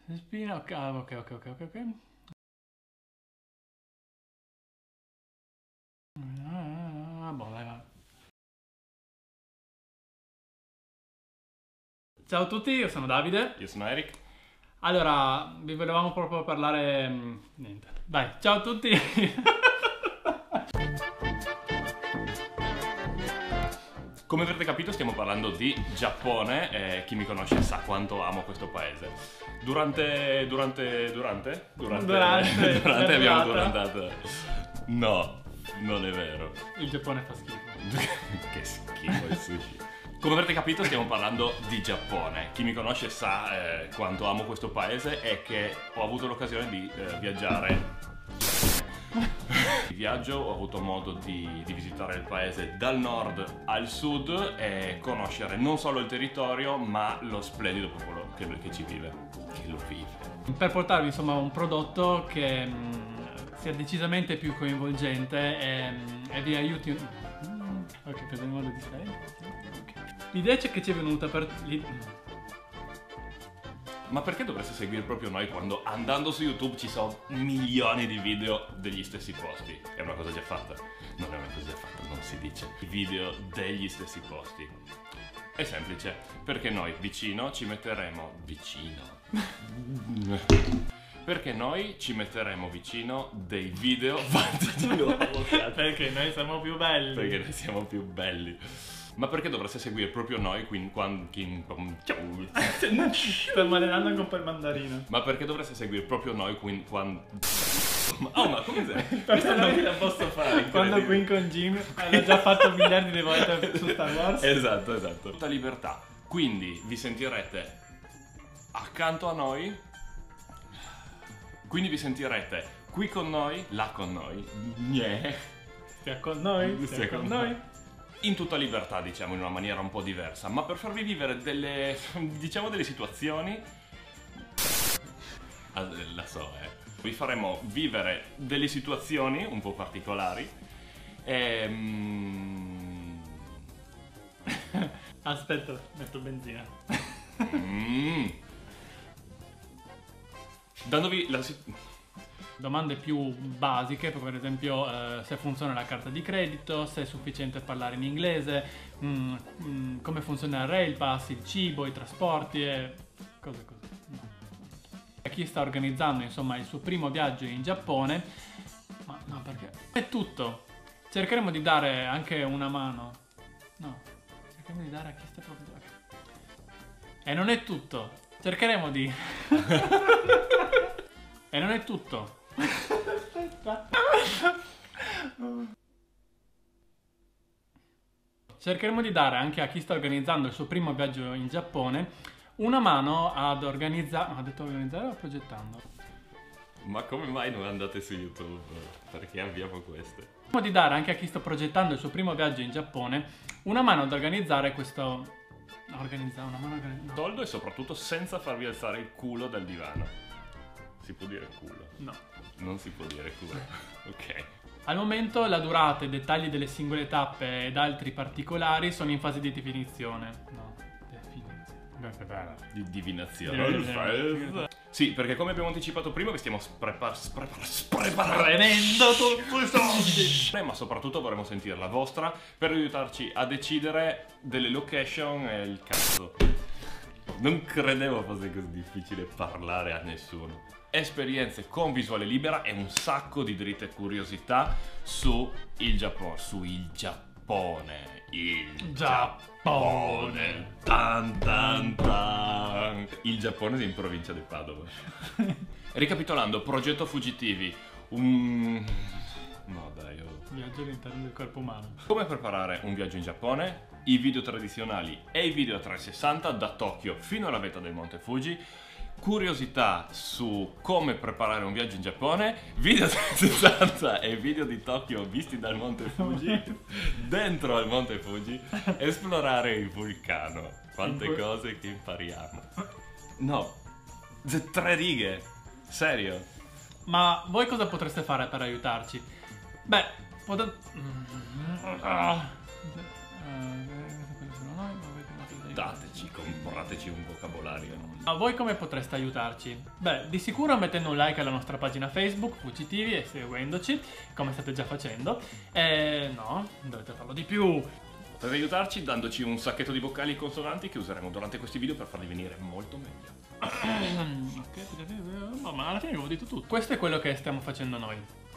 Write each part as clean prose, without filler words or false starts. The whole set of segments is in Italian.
Spina, ok, ok. Boh, dai, va. Ciao a tutti, io sono Davide. Io sono Eric. Allora, vi volevamo proprio parlare... niente. Vai, ciao a tutti. Come avrete capito stiamo parlando di Giappone e chi mi conosce sa quanto amo questo paese. Durante abbiamo durantato. No, non è vero. Il Giappone fa schifo. Che schifo il sushi. Come avrete capito stiamo parlando di Giappone. Chi mi conosce sa quanto amo questo paese e che ho avuto l'occasione di viaggiare. Di viaggio ho avuto modo di visitare il paese dal nord al sud e conoscere non solo il territorio ma lo splendido popolo che ci vive, che lo vive. Per portarvi insomma un prodotto che sia decisamente più coinvolgente e vi aiuti... Ok, per il modo differente. Okay. L'idea che ci è venuta per... Ma perché dovreste seguire proprio noi quando andando su YouTube ci sono milioni di video degli stessi posti? È una cosa già fatta? Non è una cosa già fatta, non si dice. Video degli stessi posti. È semplice, perché noi vicino ci metteremo... Perché noi ci metteremo vicino dei video fatti di nuovo. Perché noi siamo più belli. Perché noi siamo più belli. Ma perché dovreste seguire proprio noi quando... Sto maledando anche un po' il mandarino. Ma perché dovreste seguire proprio noi quando... Oh, ma come sei? Perché non la posso fare. Quando qui con Jim hanno già fatto miliardi di volte su Star Wars. Esatto. Tutta libertà. Quindi vi sentirete accanto a noi. Quindi vi sentirete qui con noi, là con noi. Stia con noi, stia con noi. In tutta libertà, diciamo, in una maniera un po' diversa, ma per farvi vivere delle, diciamo, delle situazioni... La so, Vi faremo vivere delle situazioni un po' particolari Aspetta, metto benzina. Dandovi la Domande più basiche, per esempio se funziona la carta di credito, se è sufficiente parlare in inglese, come funziona il Rail Pass, il cibo, i trasporti e cose così. A chi sta organizzando insomma il suo primo viaggio in Giappone, ma no, perché è tutto. Cercheremo di dare anche una mano. No, cercheremo di dare a chi sta proprio... E non è tutto. Cercheremo di... E non è tutto. Cercheremo di dare anche a chi sta organizzando il suo primo viaggio in Giappone una mano ad organizzare... Ha detto organizzare o progettando? Ma come mai non andate su YouTube? Perché abbiamo queste? Cercheremo di dare anche a chi sta progettando il suo primo viaggio in Giappone una mano ad organizzare questo... Organizzare una mano... No. Toldo e soprattutto senza farvi alzare il culo dal divano. Si può dire culo? No. Non si può dire culo. Ok. Al momento la durata e i dettagli delle singole tappe ed altri particolari sono in fase di definizione. No, definizione. Di divinazione. Sì, perché come abbiamo anticipato prima vi stiamo Premendo tutto i soldi. Ma soprattutto vorremmo sentire la vostra per aiutarci a decidere delle location e il cazzo. Non credevo fosse così difficile parlare a nessuno. Esperienze con visuale libera e un sacco di dritte curiosità su il Giappone. Il Giappone. Tan tan tan. Il Giappone è in provincia di Padova. Ricapitolando, progetto Fuggitivi. No dai, Viaggio all'interno del corpo umano. Come preparare un viaggio in Giappone? I video tradizionali e i video a 360 da Tokyo fino alla vetta del Monte Fuji. Curiosità su come preparare un viaggio in Giappone, video 360 e video di Tokyo visti dal Monte Fuji, dentro al Monte Fuji, esplorare il vulcano. Quante cose che impariamo. No, 3 righe, serio. Ma voi cosa potreste fare per aiutarci? Beh, aiutateci, comprateci un vocabolario. A voi come potreste aiutarci? Beh, di sicuro mettendo un like alla nostra pagina Facebook, FujiTV, e seguendoci, come state già facendo. No, dovete farlo di più. Potete aiutarci dandoci un sacchetto di vocali consonanti che useremo durante questi video per farli venire molto meglio. Ma alla fine avevo detto tutto. Questo è quello che stiamo facendo noi.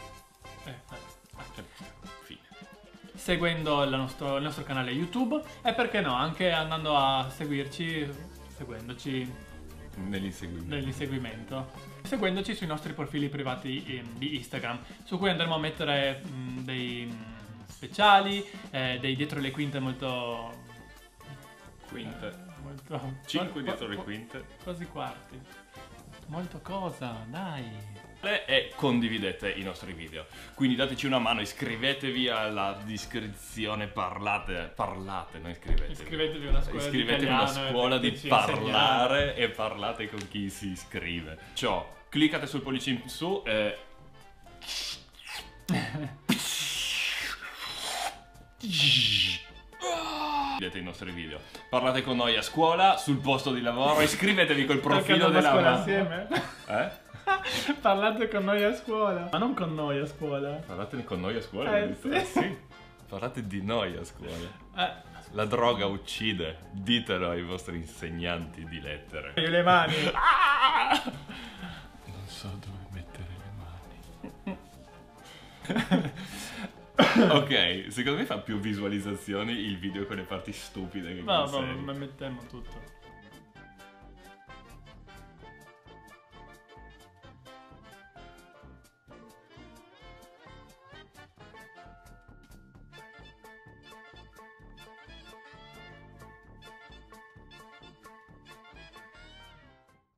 Fine. Seguendo il nostro canale YouTube e perché no, anche andando a seguendoci nell'inseguimento. Seguendoci sui nostri profili privati di Instagram, su cui andremo a mettere dei speciali, dei dietro le quinte molto... Quinte. Molto... 5 dietro le quinte. Quasi quarti. Molto cosa, dai. E condividete i nostri video. Quindi dateci una mano, iscrivetevi alla descrizione, parlate, non iscrivetevi. Iscrivetevi a una scuola di italiano, una scuola di parlare e parlate con chi si iscrive. Ciò, cliccate sul pollice in su e... vedete i nostri video. Parlate con noi a scuola, sul posto di lavoro, iscrivetevi col profilo della scuola assieme. Parlate con noi a scuola. Ma non con noi a scuola. Parlate con noi a scuola? Sì. Parlate di noi a scuola. La droga uccide. Ditelo ai vostri insegnanti di lettere. Io le mani. Non so dove mettere le mani. Ok, secondo me fa più visualizzazioni il video con le parti stupide che con le serie. Ma mettiamo tutto.